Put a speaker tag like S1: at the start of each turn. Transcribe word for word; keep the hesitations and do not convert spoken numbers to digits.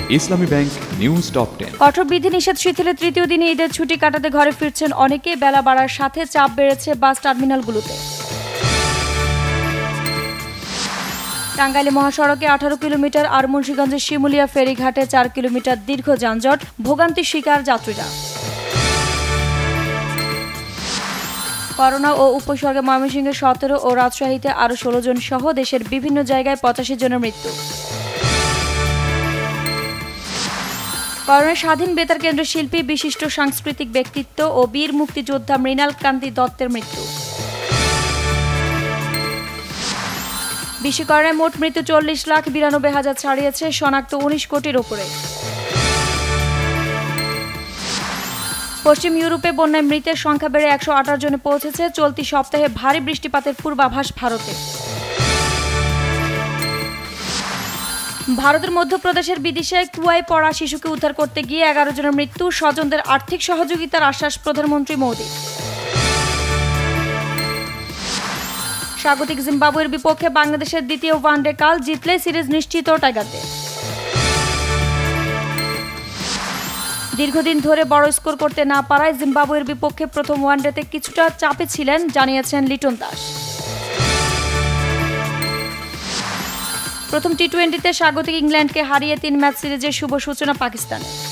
S1: ইসলামী bank news top ten.
S2: কঠোর বিধিনিষেধ শিথিলের তৃতীয় দিনে ঈদের ছুটি কাটাতে ঘরে ফিরছেন অনেকে। বেলা বাড়ার সাথে চাপ বেড়েছে বাস টার্মিনালগুলোতে। টাঙ্গাইলে মহাসড়কে আঠারো কিলোমিটার আর মুন্সিগঞ্জের শিমুলিয়া ফেরিঘাটে চার কিলোমিটার দীর্ঘ যানজট, ভোগান্তির শিকার যাত্রীরা। করোনা ও উপসর্গে ময়মনসিংহে সতেরো ও রাজশাহীতে আরও ষোলো জন সহ দেশের বিভিন্ন জায়গায় পঁচাশি জনের মৃত্যু। করোনার স্বাধীন বেতার কেন্দ্রের শিল্পী, বিশিষ্ট সাংস্কৃতিক ব্যক্তিত্ব ও বীর মুক্তিযোদ্ধা মৃণাল কান্তি দত্তের মৃত্যু। বিশ্বে করোনায় মোট মৃত্যু চল্লিশ লাখ বিরানব্বই হাজার ছাড়িয়েছে, শনাক্ত উনিশ কোটির ওপরে। পশ্চিম ইউরোপে বন্যায় মৃতের সংখ্যা বেড়ে একশো আঠারো জনে পৌঁছেছে। চলতি সপ্তাহে ভারী বৃষ্টিপাতের পূর্বাভাস ভারতে। ভারতের মধ্যপ্রদেশের বিদিশায় কুয়ায় পড়া শিশুকে উদ্ধার করতে গিয়ে এগারো জনের মৃত্যু, স্বজনদের আর্থিক সহযোগিতার আশ্বাস প্রধানমন্ত্রী মোদী। স্বাগতিক জিম্বাবুয়ের বিপক্ষে বাংলাদেশের দ্বিতীয় ওয়ানডে কাল, জিতলে সিরিজ নিশ্চিত টাইগারদের। দীর্ঘদিন ধরে বড় স্কোর করতে না পারায় জিম্বাবুয়ের বিপক্ষে প্রথম ওয়ানডেতে কিছুটা চাপে ছিলেন, জানিয়েছেন লিটন দাস। প্রথম টি টোয়েন্টিতে স্বাগতিক ইংল্যান্ডকে হারিয়ে তিন ম্যাচ সিরিজের শুভ সূচনা পাকিস্তানের।